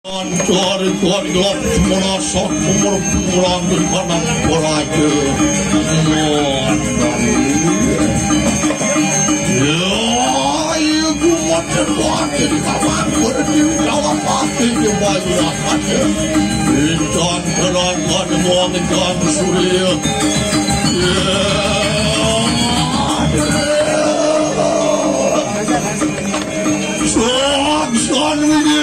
Kontor merasa kumur-kumuran karena peraja. Ya, ibu macam wakil kawan berdiri dalam hati di bayu atasnya. Intan terangkan mengikan surya. Son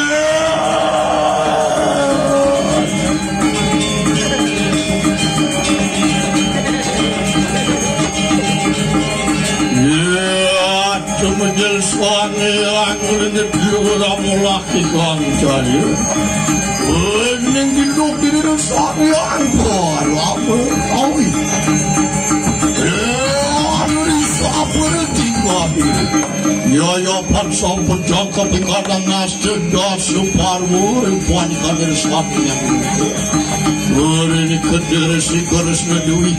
menjelaskan yang menjadi melakukan saya. Yang hidup di dalam yang baru apa tahu? Ya pansam penjangka pengkadang nasdem dan separuh ribuan kader sapinya. Ini kediri si garis nedui.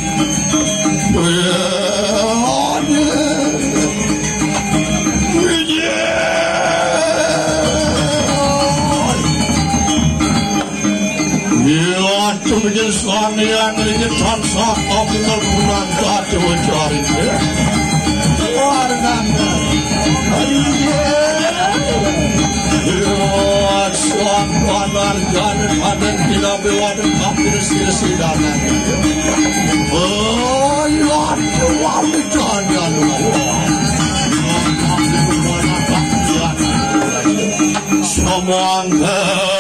Menjelaskan yang ini tansa optimal pulang kata mencari warna suam panar jalan panen tidak bewadan kapir silsilanan oh ya tuan jangan semangka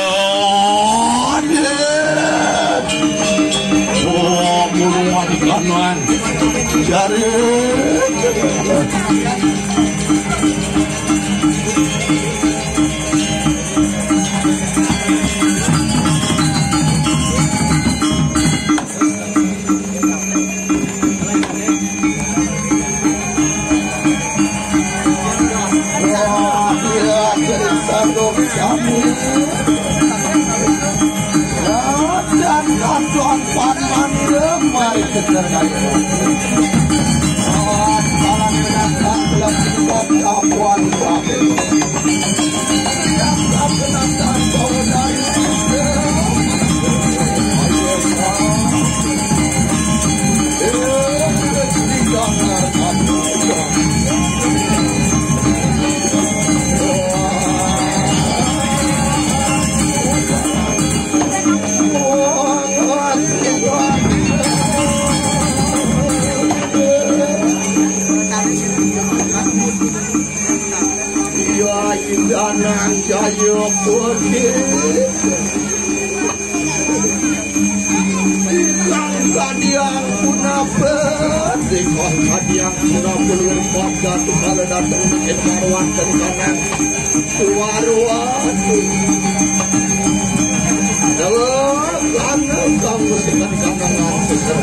kanan jari mari kita Danang jaya putih Ikang kadiang punapet Ikang kadiang punapet Pada tukala datang bikin marwan dan kanan Warwan Kanan kamu sekan kanan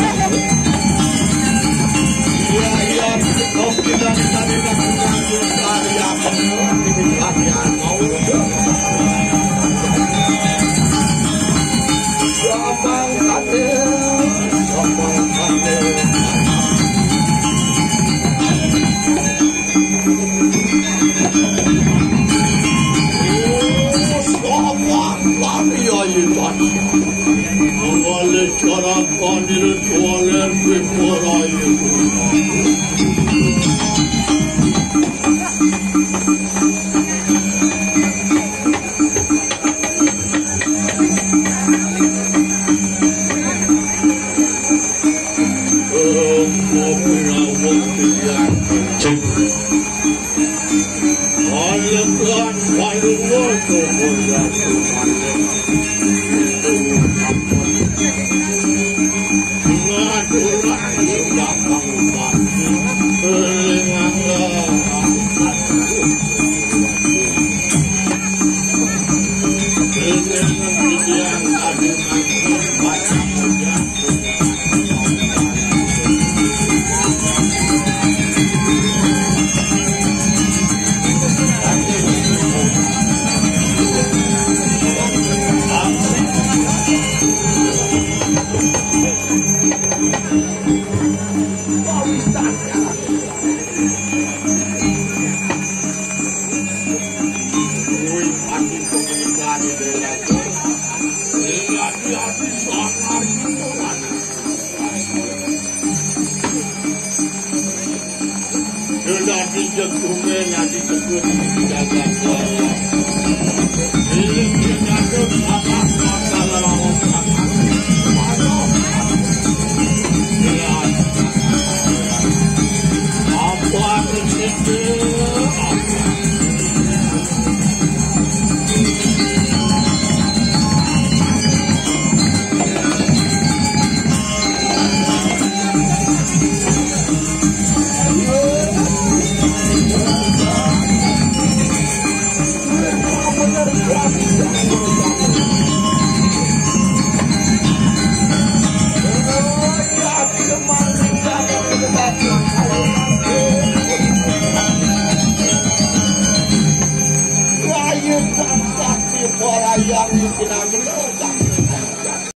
Ya kau tidak tadi karya karya mau Sabang kate cara pandir toilet before Uy, pati komunikasi jegungnya disebut jaga kuasa. Ini nyaduk apa masalah orang. Lihat. Apa itu? Yang